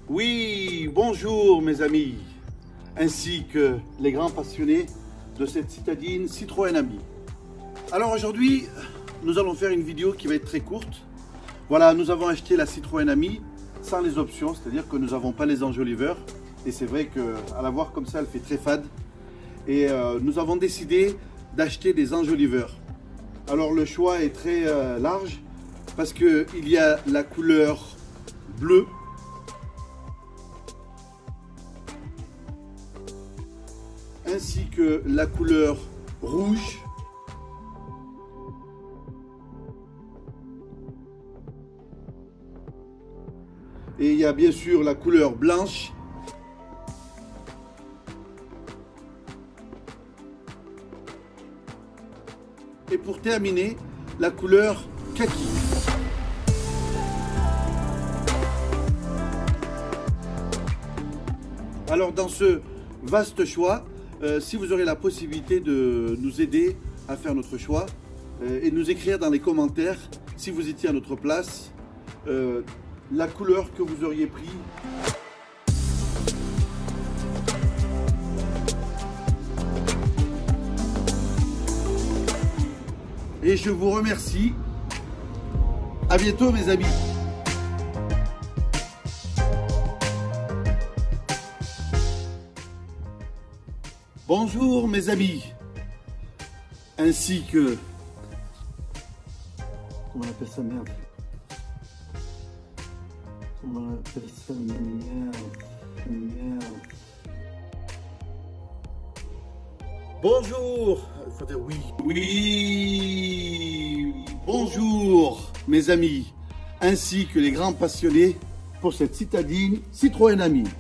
Oui, bonjour mes amis, ainsi que les grands passionnés de cette citadine Citroën Ami. Alors aujourd'hui, nous allons faire une vidéo qui va être très courte. Voilà, nous avons acheté la Citroën Ami sans les options, c'est-à-dire que nous n'avons pas les enjoliveurs. Et c'est vrai qu'à la voir comme ça, elle fait très fade. Et nous avons décidé d'acheter des enjoliveurs. Alors le choix est très large parce qu'il y a la couleur bleue, ainsi que la couleur rouge, et il y a bien sûr la couleur blanche, et pour terminer la couleur kaki. Alors dans ce vaste choix, si vous aurez la possibilité de nous aider à faire notre choix et nous écrire dans les commentaires, si vous étiez à notre place, la couleur que vous auriez pris. Et je vous remercie. À bientôt mes amis. Bonjour mes amis, ainsi que, comment on appelle ça, merde, comment on appelle ça, merde. Bonjour, il faut dire oui, bonjour mes amis, ainsi que les grands passionnés pour cette citadine Citroën Ami.